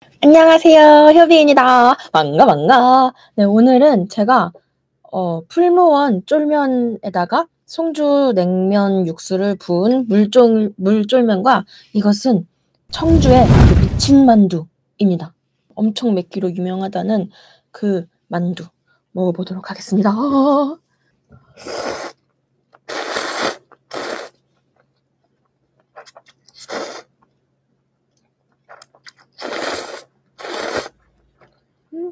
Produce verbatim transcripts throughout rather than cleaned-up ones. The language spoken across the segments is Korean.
안녕하세요. 효비입니다. 반가 반가. 네, 오늘은 제가 어, 풀무원 쫄면에다가 송주 냉면 육수를 부은 물쫄, 물쫄면과 이것은 청주의 그 미친 만두입니다. 엄청 맵기로 유명하다는 그 만두 먹어보도록 하겠습니다. 음.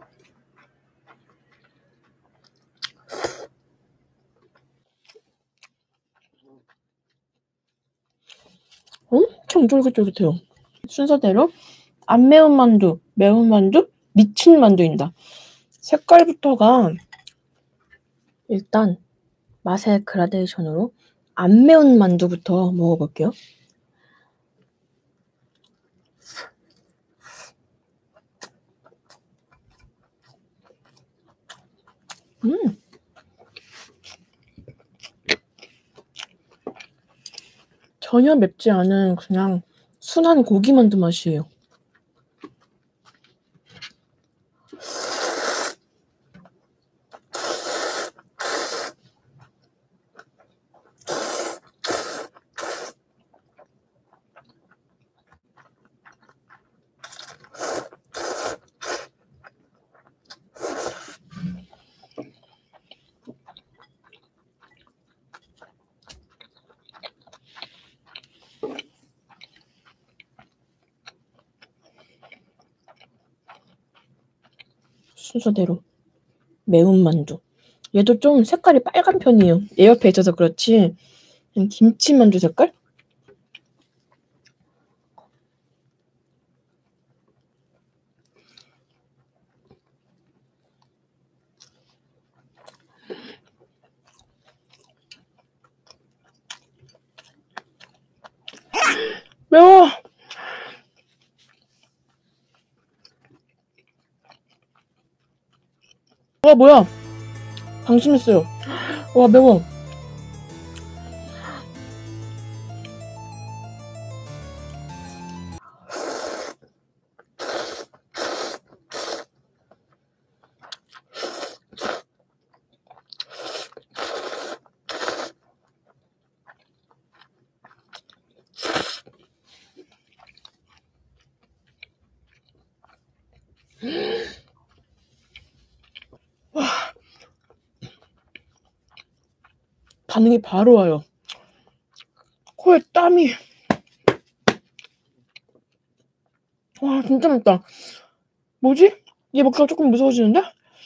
엄청 쫄깃쫄깃해요. 순서대로 안 매운 만두, 매운 만두, 미친 만두입니다. 색깔부터가 일단 맛의 그라데이션으로 안 매운 만두부터 먹어볼게요. 음. 전혀 맵지 않은 그냥 순한 고기 만두 맛이에요. 순서대로 매운 만두. 얘도 좀 색깔이 빨간 편이에요. 얘 옆에 있어서 그렇지 그냥 김치 만두 색깔? 매워! 와 뭐야 방심했어요. 와 매워. 와 반응이 바로 와요. 코에 땀이. 와 진짜 맵다. 뭐지? 얘 먹기가 조금 무서워지는데?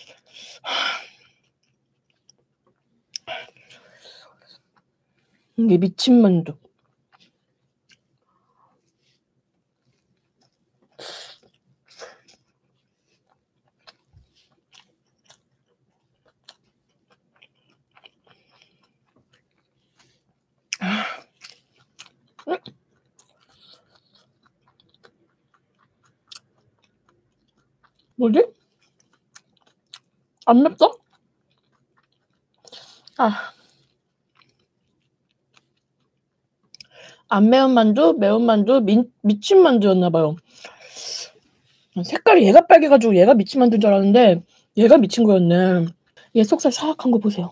이게 미친 만두. 뭐지? 안 맵다? 아. 안 매운 만두, 매운 만두, 미, 미친 만두였나봐요. 색깔이 얘가 빨개가지고 얘가 미친 만두인 줄 알았는데 얘가 미친 거였네. 얘 속살 사악한 거 보세요.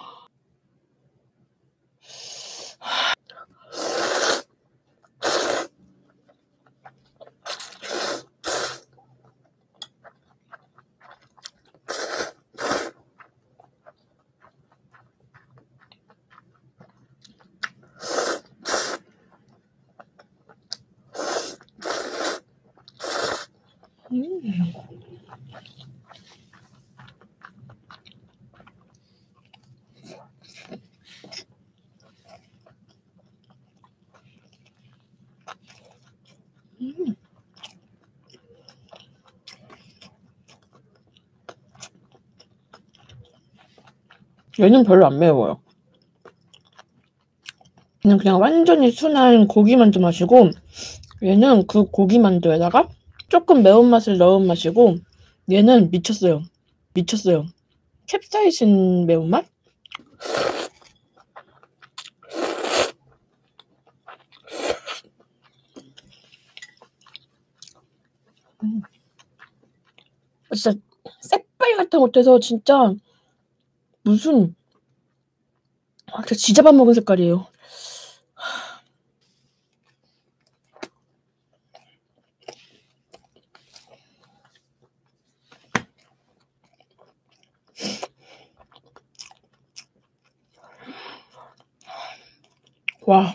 음. 음. 얘는 별로 안 매워요. 얘는 그냥 완전히 순한 고기 만두 맛이고 얘는 그 고기 만두에다가 조금 매운맛을 넣은 맛이고 얘는 미쳤어요. 미쳤어요. 캡사이신 매운맛? 음. 진짜 새빨갛다 못해서 진짜 무슨 아, 진짜 지잡아 먹은 색깔이에요. 와.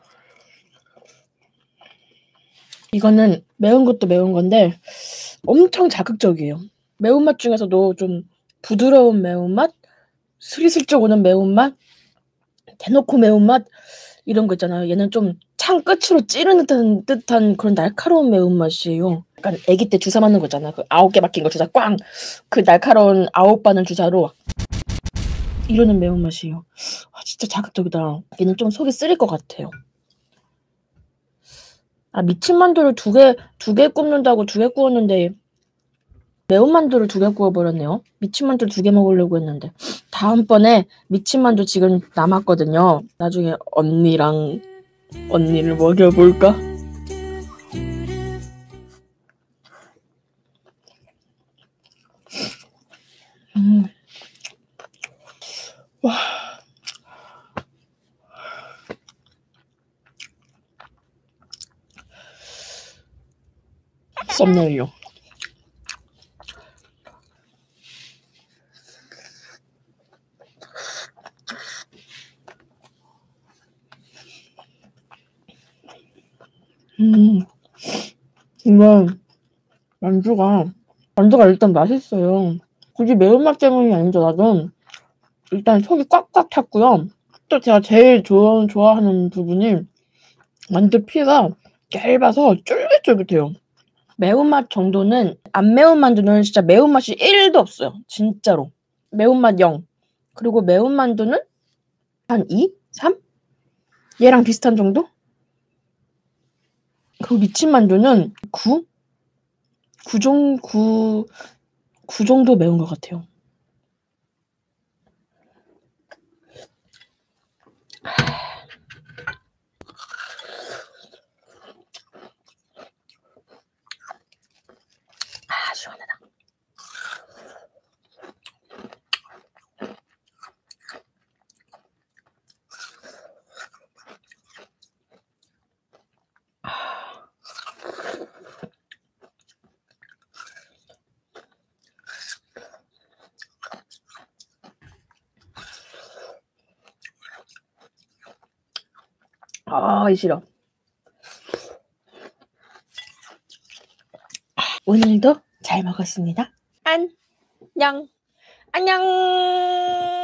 이거는 매운 것도 매운 건데 엄청 자극적이에요. 매운맛 중에서도 좀 부드러운 매운맛, 스리슬쩍 오는 매운맛, 대놓고 매운맛 이런 거 있잖아요. 얘는 좀 창 끝으로 찌르는 듯한, 듯한 그런 날카로운 매운맛이에요. 약간 아기 때 주사 맞는 거 있잖아. 그 아홉 개 박힌 거 주사 꽝! 그 날카로운 아홉 바늘 주사로 이러는 매운맛이에요. 아, 진짜 자극적이다. 얘는 좀 속이 쓰릴 것 같아요. 아, 미친 만두를 두 개, 두 개 굽는다고 두 개 구웠는데 매운 만두를 두 개 구워버렸네요. 미친 만두 두 개 먹으려고 했는데. 다음번에 미친 만두 지금 남았거든요. 나중에 언니랑 언니를 먹여볼까? 음. 와. 썸네일요. 음. 이건 만두가 만두가 일단 맛있어요. 굳이 매운맛 때문이 아니더라도 일단 속이 꽉꽉 찼고요. 또 제가 제일 좋아, 좋아하는 부분이 만두 피가 얇아서 쫄깃쫄깃해요. 매운맛 정도는 안 매운 만두는 진짜 매운맛이 일도 없어요. 진짜로. 매운맛 영. 그리고 매운 만두는 한 이? 삼? 얘랑 비슷한 정도? 그리고 미친 만두는 구? 구 정, 구, 구 정도 매운 것 같아요. 아, 시원하다. 아, 이 싫어. 오늘도 잘 먹었습니다. 안녕. 안녕.